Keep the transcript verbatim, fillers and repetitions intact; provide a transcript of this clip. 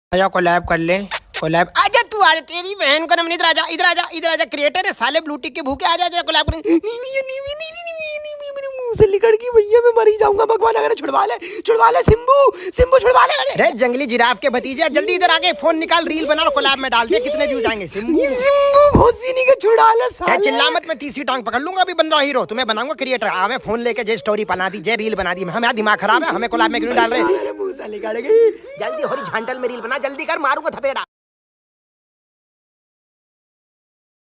आजा कोलैब कर ले। कोलैब आजा, तू आजा, तेरी बहन को नमन, इधर आजा, इधर आजा, इधर आजा। क्रिएटर है साले, ब्लू टिक के भूखे। आजा आजा कोलैब करें। मुंह से निकल गई भैया, मैं मर ही जाऊंगा। भगवान अगर छुड़वा ले, छुड़वा ले सिम्बू, सिम्बू छुड़वा ले। अरे जंगली जिराफ के भतीजे, जल्दी इधर आके फोन निकाल, रील बना और कोलैब में डाल दे। कितने व्यूज आएंगे? सिम्बू सिम्बू भोसनी के छुड़ा ले साले। चिल्ला मत, मैं तीसरी टांग पकड़ लूंगा। अभी बन रहा हीरो, तुम्हें बनाऊंगा क्रिएटर। आ मैं फोन लेके जे स्टोरी बना दी, जे रील बना दी। हमें दिमाग खराब है, हमें कोलैब में क्यों डाल रहे? मुंह से निकल गई। जल्दी हो रही झांटल में रील बना, जल्दी कर, मारूंगा थपेड़ा।